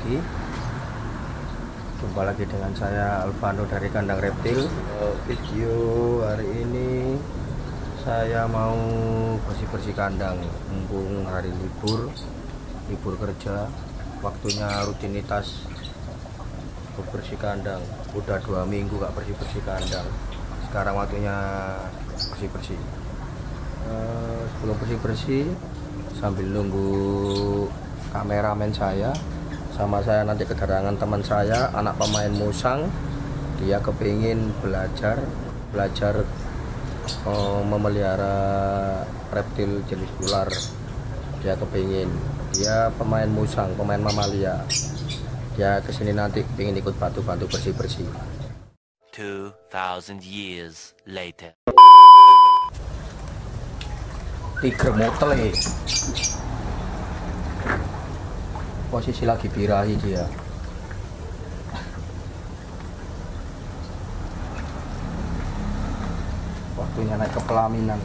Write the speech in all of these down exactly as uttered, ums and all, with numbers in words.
lagi. Jumpa lagi dengan saya Alvano dari Kandang Reptil. Video hari ini saya mau bersih-bersih kandang mumpung hari libur, libur kerja, waktunya rutinitas bersih kandang. Udah dua minggu gak bersih-bersih kandang. Sekarang waktunya bersih-bersih. Uh, sebelum bersih-bersih sambil nunggu kameramen saya sama saya nanti kedatangan teman saya, anak pemain musang. Dia kepingin belajar belajar uh, memelihara reptil jenis ular. Dia kepingin, dia pemain musang, pemain mamalia. Dia kesini nanti kepingin ikut bantu-bantu bersih-bersih. two thousand years later. Tiger motel, posisi lagi birahi dia. Waktunya naik ke pelaminan.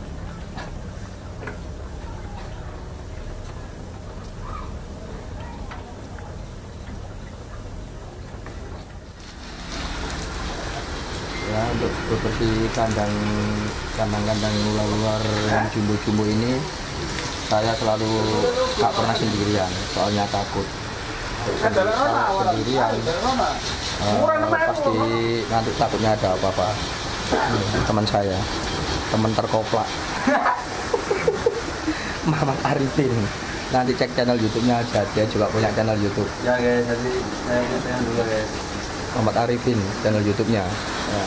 Ya, untuk bersih kandang kandang-kandang luar-luar yang jumbo-jumbo ini saya selalu gak pernah sendirian, soalnya takut sendiri, sendirian uh, pasti nanti takutnya ada apa-apa. Hmm, teman saya, teman terkoplak Muhammad Arifin, nanti cek channel YouTube-nya aja, dia juga punya channel YouTube ya guys. Jadi saya ingatkan dulu guys, Muhammad Arifin channel YouTube-nya ya.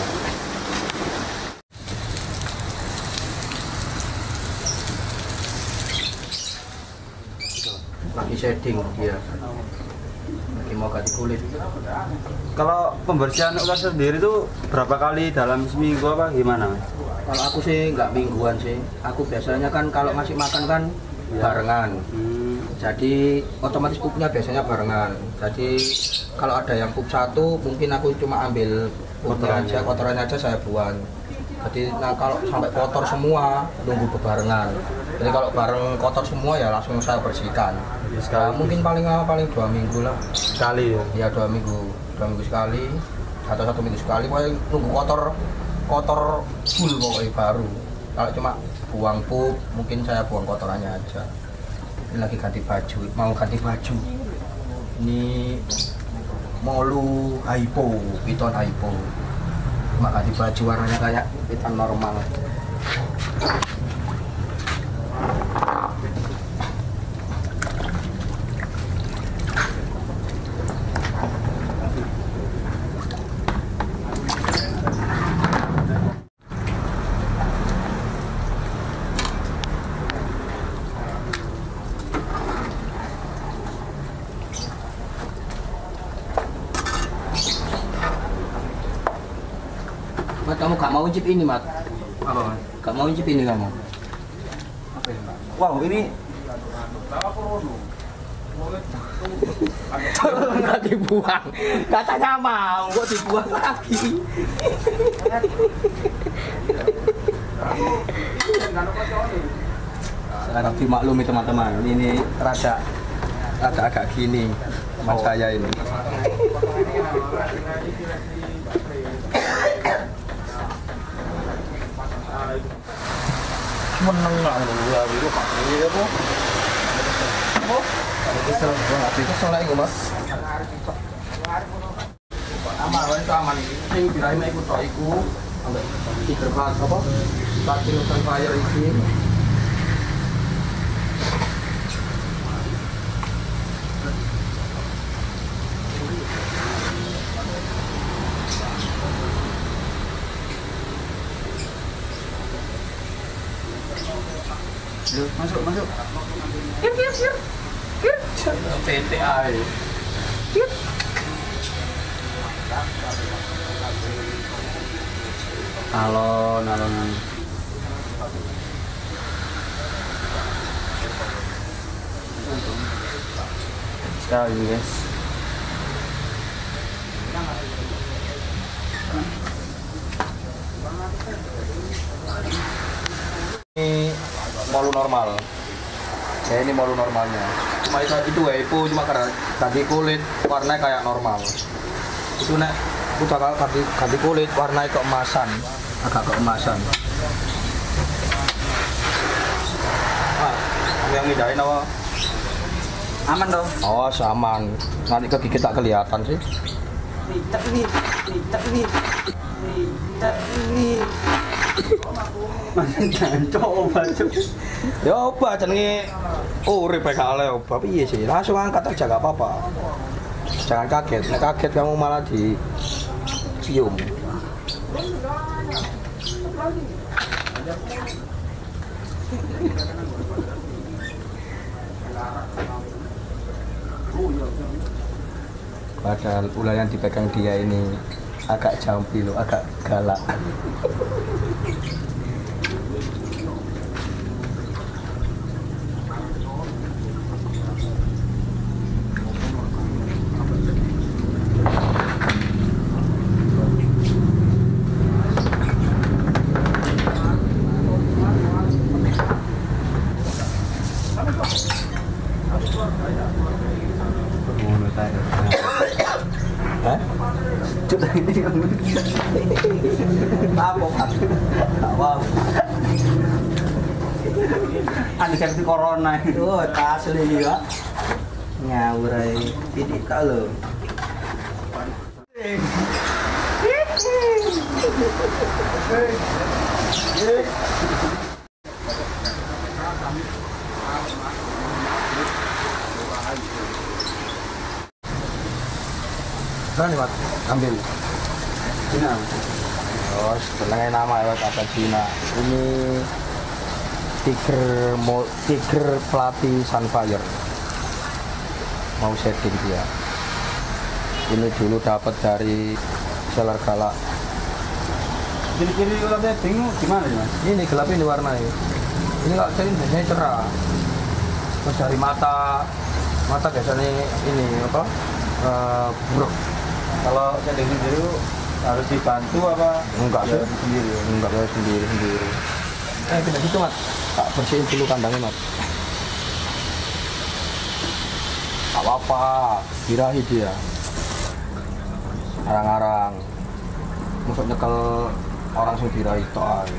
Lagi shading dia, lagi mau ganti kulit. kalau pembersihan ular sendiri itu berapa kali dalam seminggu apa gimana? Kalau aku sih nggak mingguan sih, aku biasanya kan kalau ngasih makan kan Ya. barengan, Hmm. jadi otomatis pupnya biasanya barengan. Jadi kalau ada yang pup satu, mungkin aku cuma ambil pupnya aja, kotorannya aja saya buang. Jadi nah kalau sampai kotor semua nunggu bebarengan. Jadi kalau bareng kotor semua ya langsung saya bersihkan. Nah, mungkin paling lama paling dua minggu lah. Sekali ya? Ya dua minggu, dua minggu sekali atau satu minggu sekali. Pokoknya nunggu kotor, kotor full pokoknya baru. Kalau cuma buang pup, mungkin saya buang kotorannya aja. Ini lagi ganti baju, mau ganti baju. Ini molu hypo, piton hypo. Cuma ganti baju warnanya kayak piton normal. Mat, kamu gak mau icip ini, Mat? Apa mas? Gak mau icip ini kamu? Wow, ini Nggak dibuang, katanya mau, kok dibuang lagi? Harap dimaklumi teman-teman, ini rada, rada agak gini teman saya ini. menang nggak dulu ya, itu pakai apa? Kesel banget, kesel lagi mas. Aman, itu aman. Ini birahi ikut tok iku, ambek tiger bat apa? Starting open fire iki. Yuk, masuk, masuk. Yuk, yuk, yuk. Yuk. P T A. Yuk. Alon, alon. Sekali guys. Ini molu normal. Ya ini molu normalnya. Cuma itu itu itu cuma karena ganti kulit warnanya kayak normal. Itu nek aku bakal ganti ganti kulit warnanya keemasan, agak keemasan. Ah, yang mindahin apa? Aman dong. Oh, aman. Nanti kegigit tak kelihatan sih. Ritak ini, ritak ini, ritak ini. Masih jancok obat. Ya obat jenenge urip P K L obat piye sih? Langsung angkat aja gak apa-apa. Jangan kaget, nek kaget kamu malah di cium. Padahal ular yang dipegang dia ini agak jampi loh, agak galak. Hah? Coba ini kamu. Apa kan? Wow. Anu seperti corona itu. Oh, asli ya. Ngawur ae. Titik tak lho. Nah, nih, Mat. Ambil. Cina. Oh, sebenarnya nama ya, kata Cina. Ini Tiger Mo, Tiger Pelatih Sunfire. Mau setting dia. Ini dulu dapat dari seller galak. Ciri-ciri ularnya bingung gimana nih, Mas? Ini gelap ini warnanya. Ini kalau cari biasanya cerah. Terus dari mata, mata biasanya ini apa? Uh, buruk. Kalau setting sendiri harus dibantu apa? Enggak Ya, sih. sendiri. Enggak, saya sendiri sendiri. Eh, tidak gitu, Mat. Tak bersihin dulu kandangnya, Mat. Tak apa-apa, birahi dia. Arang-arang. Masuk nyekel orang sing birahi tok ae.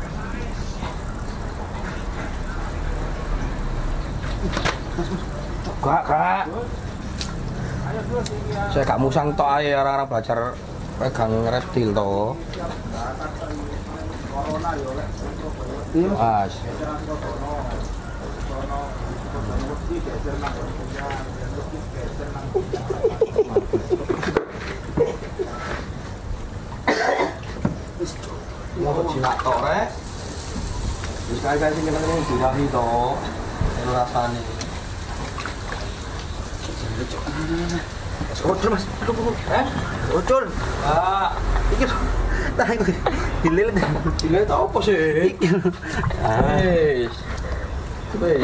Kak, Kak. Saya gak musang tok ae, orang-orang belajar pegang reptil toh. Mas. Mau jinak tok rek. Wis kaya sing kenal ini dirahi toh. Elu rasane. Ucul Mas, aduh, aduh, eh, ucul, ah, iki, tahan gue, dililit, dililit apa sih? Wes, wes.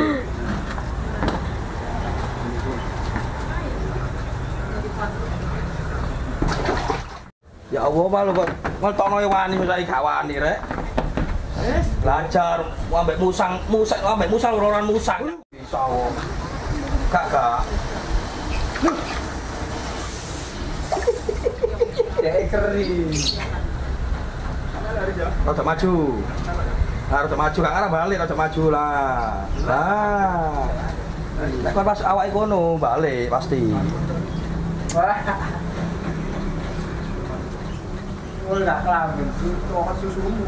Ya Allah, malu kok, ngeltokno wani saiki gak wani rek. Belajar, ambek musang, musang, ambek musang, lororan musang. Bisa kok. Kak, Kak. Kayak kering. Rada maju. Nah, rada maju, Kak arah balik, rada maju lah. Lah. Nek kon pas awake kono balik pasti. Wah. Ora kelamin, kok susumu.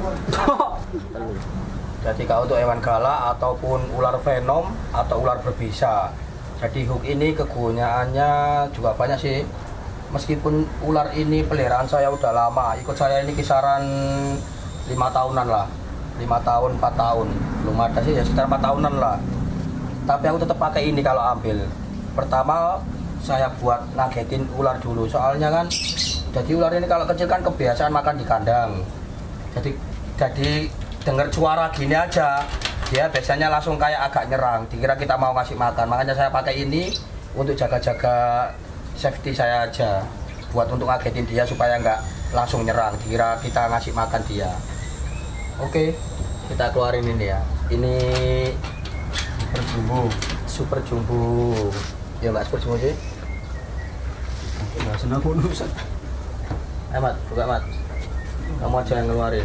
Jadi kalau untuk hewan galak ataupun ular venom atau ular berbisa. Jadi hook ini kegunaannya juga banyak sih. Meskipun ular ini peliharaan saya udah lama, ikut saya ini kisaran lima tahunan lah, lima tahun, empat tahun, belum ada sih ya sekitar empat tahunan lah. Tapi aku tetap pakai ini kalau ambil. Pertama saya buat ngagetin ular dulu, soalnya kan, jadi ular ini kalau kecil kan kebiasaan makan di kandang. Jadi jadi dengar suara gini aja, dia biasanya langsung kayak agak nyerang, dikira kita mau ngasih makan. Makanya saya pakai ini untuk jaga-jaga safety saya aja, buat untuk ngagetin dia supaya nggak langsung nyerang, dikira kita ngasih makan dia. Oke, kita keluarin ini ya. Ini super jumbo. Super jumbo. Ya nggak super jumbo sih. Nggak senang aku nusan. Ayo Mat, buka Mat. Kamu aja yang ngeluarin.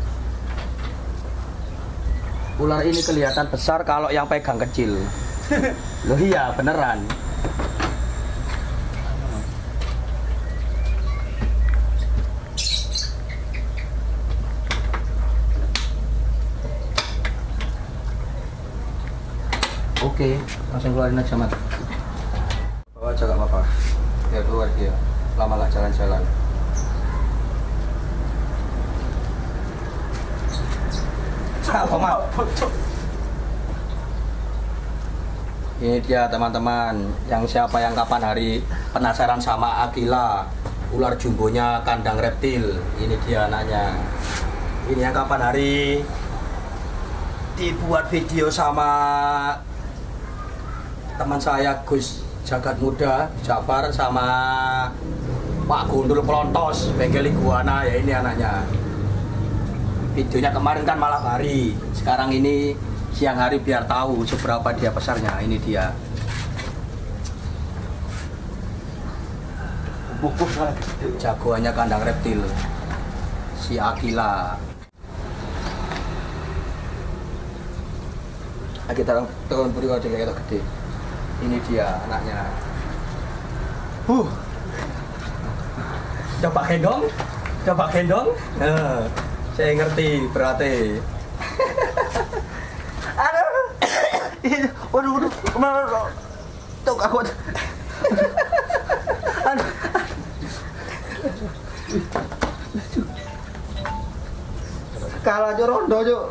Ular ini kelihatan besar kalau yang pegang kecil. Loh iya, beneran. Oke, langsung keluarin aja Mat. Bawa aja gak apa-apa. Biar keluar dia. Lama gak jalan-jalan. Apa Mat? Ini dia teman-teman, yang siapa yang kapan hari penasaran sama Aquila, ular jumbonya kandang reptil. Ini dia anaknya. Ini yang kapan hari dibuat video sama teman saya Gus Jagat Muda Jafar sama Pak Gundul Pelontos bengkel iguana. Ya ini anaknya. Videonya kemarin kan malam hari, sekarang ini siang hari biar tahu seberapa dia besarnya. Ini dia. Jagoannya kandang reptil, si Aquila. Nah, kita turun beri kode kayak gede. Ini dia anaknya. Huh. Coba gendong, coba gendong. Nah, saya ngerti berarti. Aduh. Waduh, waduh, waduh. Tuh aku. Aduh. Kalah aja rondo, Cuk.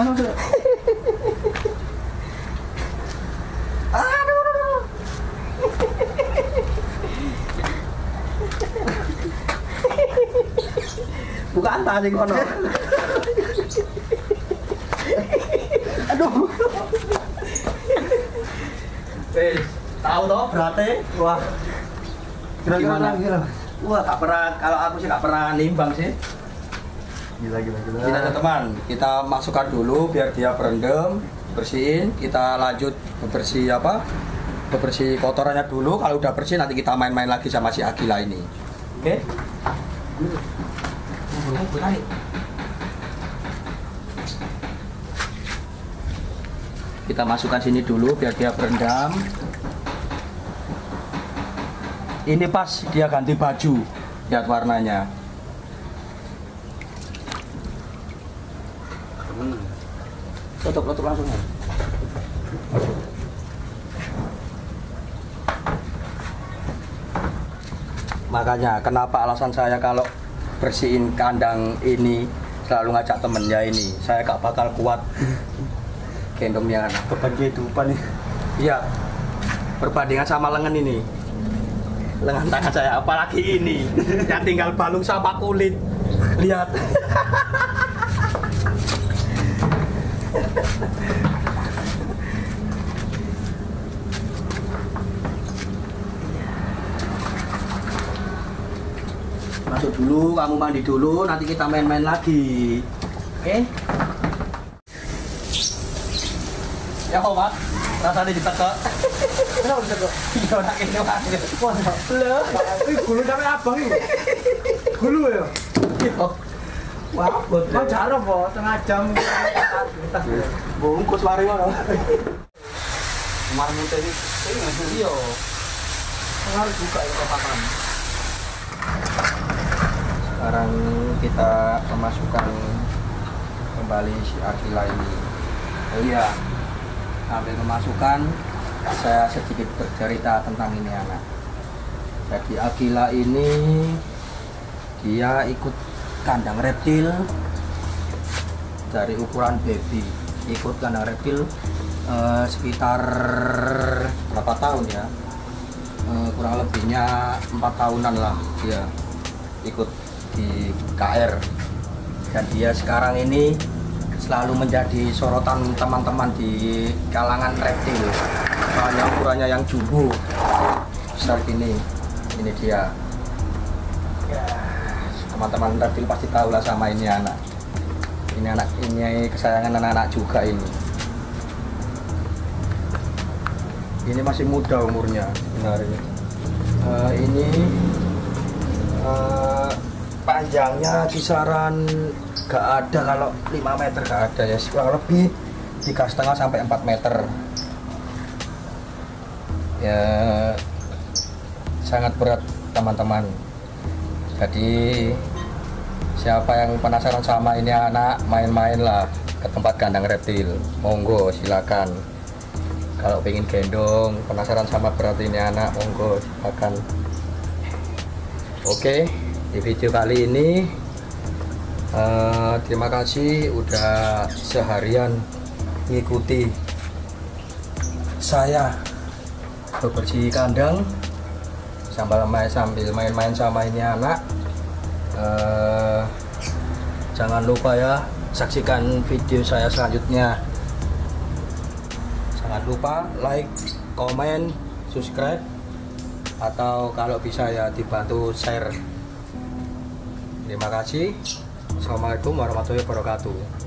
Aduh. Bukan tadi kono. Aduh. Wes, tahu toh berarti? Wah. Gimana? Gila. Wah, gak pernah, kalau aku sih gak pernah nimbang sih. Gila gila gila. Kita teman, kita masukkan dulu biar dia berendam, bersihin. Kita lanjut bebersih apa? Bebersih kotorannya dulu. Kalau udah bersih nanti kita main-main lagi sama si Aquila ini. Oke? Okay? Kita masukkan sini dulu biar dia berendam. Ini pas dia ganti baju, lihat warnanya. Tutup, tutup langsung ya. Makanya kenapa alasan saya kalau bersihin kandang ini selalu ngajak temennya ini. Saya gak bakal kuat gendongnya. Beban kehidupan nih. Iya, perbandingan sama lengan ini. Lengan tangan saya, apalagi ini yang tinggal balung sama kulit. Lihat. Masuk dulu, kamu mandi dulu, nanti kita main-main lagi. Oke? Ya kok, Pak? Rasanya ditekuk. Kenapa ditekuk? Iya, nak ini Pak. Loh, ini gulu sampai abang ini. Gulu ya? Iya. Wah, betul. Mau jarang kok, setengah jam. Bungkus lari mana? Kemarin tadi, iya. Harus buka itu kotakan. Sekarang kita memasukkan kembali si Aquila ini. Oh iya, sambil memasukkan saya sedikit bercerita tentang ini anak. Jadi Aquila ini dia ikut kandang reptil dari ukuran baby, ikut kandang reptil eh, sekitar berapa tahun ya? Eh, kurang lebihnya empat tahunan lah dia ikut di K R, dan dia sekarang ini selalu menjadi sorotan teman-teman di kalangan reptil. Soalnya ukurannya yang jumbo besar gini, ini dia. Ya, teman-teman reptil pasti tahu lah sama ini anak. Ini anak ini kesayangan anak-anak juga ini. ini masih muda umurnya sebenarnya. Uh, ini uh, panjangnya kisaran gak ada, kalau lima meter gak ada ya, kurang lebih tiga setengah sampai empat meter ya, sangat berat teman-teman. Jadi siapa yang penasaran sama ini anak, main-main lah ke tempat kandang reptil, monggo silakan. Kalau pengen gendong, penasaran sama berat ini anak, monggo silakan. Oke, di video kali ini uh, terima kasih udah seharian ngikuti saya bebersih kandang sambil main sambil main-main sama ini anak. Uh, jangan lupa ya, saksikan video saya selanjutnya. Jangan lupa like, komen, subscribe, atau kalau bisa ya dibantu share. Terima kasih. Assalamualaikum warahmatullahi wabarakatuh.